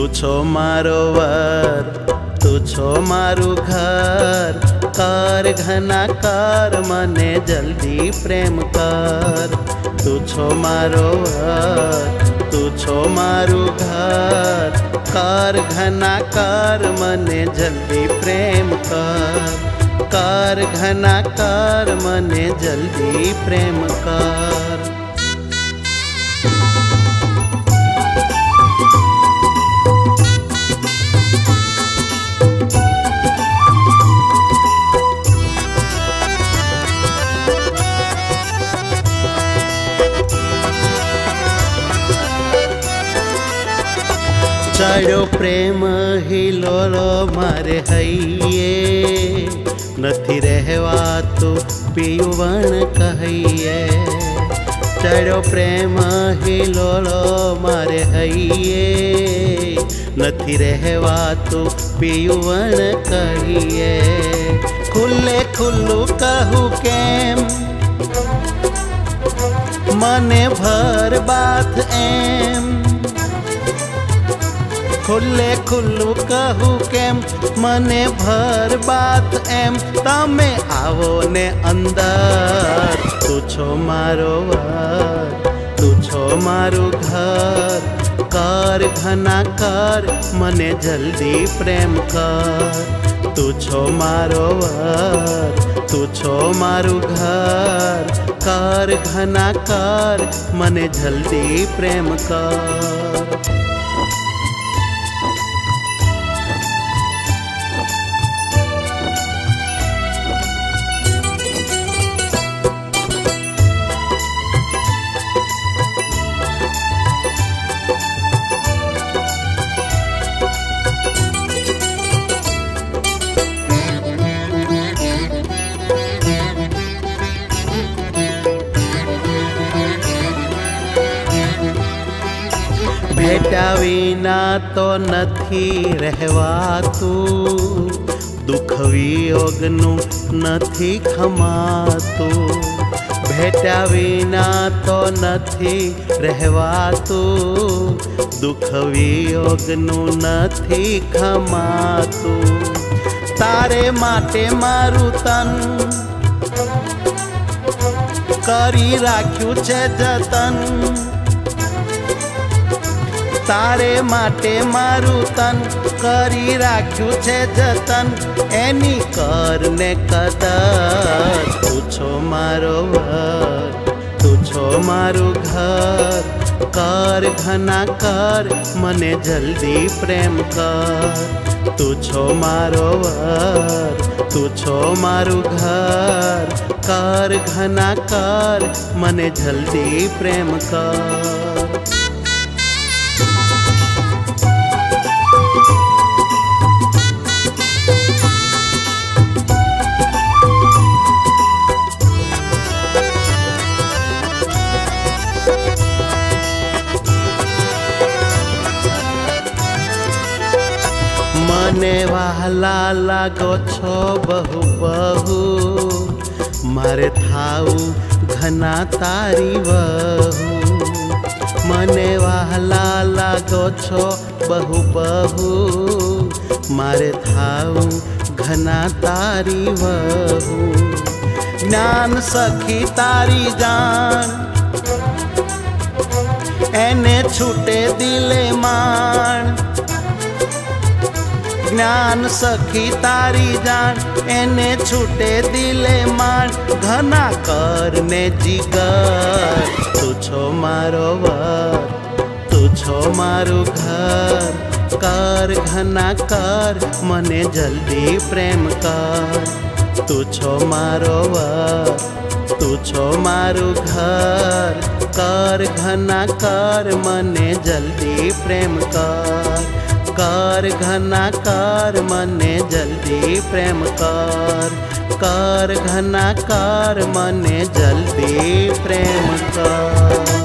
છો મારો વર, તું છો મારું ઘર, કર ઘના કર મને જલ્દી પ્રેમ કર। તું છો મારો વર, તું છો મારું ઘર, કર ઘના કર મને જલ્દી પ્રેમ કર, કર ઘના કર મને જલ્દી પ્રેમ કર। चढ़ो प्रेम हिलोलो मारे हइये, नथी रहवा तो पीवण कहिए। चढ़ो प्रेम हिलोलो मारे हइये, नथी रहवा तो पीवण कहिए। खुले खुल्लू कहू केम मने भर बात एम, खुले खुल्लू कहू केम मने भर बात एम। तमे आवो ने अंदर, तू छो मारो वर, तू छो मारू घर, कर घना कर मने जल्दी प्रेम कर। तू छो मारो वर, तू छो मारू घर, कर घना कर मने जल्दी प्रेम कर। भेटा विना तो नथी रहवातू, दुख वियोगनु नथी खमातू। भेटा विना तो नथी रहवातू, दुख वियोगनु नथी खमातू। तारे माटे मारू तन करी राख्यू छे जतन, तारे माटे मारू तन करी राख्यू छे जतन। एनी कर ने कदर, तू छो मारो वर, तू छो मारू घर, कर घना कर मने जल्दी प्रेम कर। तू छो मारो वर, तू छो मारू घर, कर घना कर मने जल्दी प्रेम कर। मने वहला लागो छो बहु बहु, मारे थाऊ घना तारी वहू। मने वहला लागो छो बहु बहु, मारे थाऊ घना तारी वहू। ज्ञान सखी तारी जान, एने छूटे दिले मान। ज्ञान सखी तारी जान, एने छूटे दिले मान। घना कर ने जिगर, तू छो मारो वर, तू छो मारू घर, कर घना कर मने जल्दी प्रेम कर। तू छो मारो वर, तू छो मारू घर, कर घना कर मने जल्दी प्रेम कर, कर घना कर मने जल्दी प्रेम कर, कर घना कर मने जल्दी प्रेम कर।